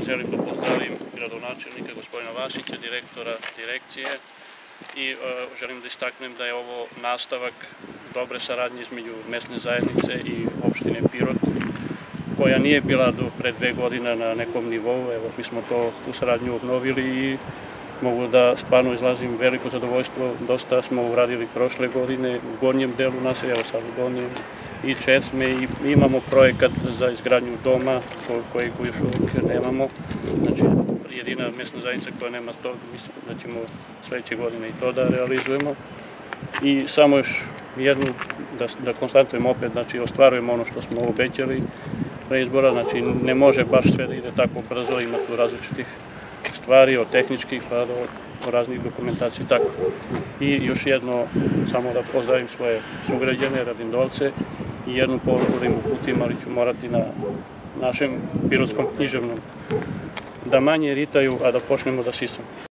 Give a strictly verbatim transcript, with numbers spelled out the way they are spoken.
želim da pozdravim gradonačelnika gospodina Vasića, direktora direkcije i želim da istaknem da je ovo nastavak dobre saradnje između mesne zajednice i opštine Pirot, koja nije bila do pre dve godine na nekom nivou. Evo, mi smo to, tu saradnju obnovili i mogu da stvarno izrazim veliko zadovoljstvo. Dosta smo uradili prošle godine u gornjem delu naselja, evo sad u donjem i Česme, i imamo projekat za izgradnju doma kojeg još uvijek nemamo. Znači, jedina mesna zajednica koja nema to, mislim da ćemo sledeće godine i to da realizujemo. I samo još jednu, da, da konstatujemo opet, znači ostvarujemo ono što smo obećali pre izbora, znači ne može baš sve da ide tako brzo, ima tu različitih stvari, od tehničkih pa do raznih dokumentacija i tako. I još jedno, samo da pozdravim svoje sugrađane, Radindolce, i jednu poruku da im uputim, ali ću morati na našem pirotskom književnom, da manje ritaju, a da počnemo da sisamo.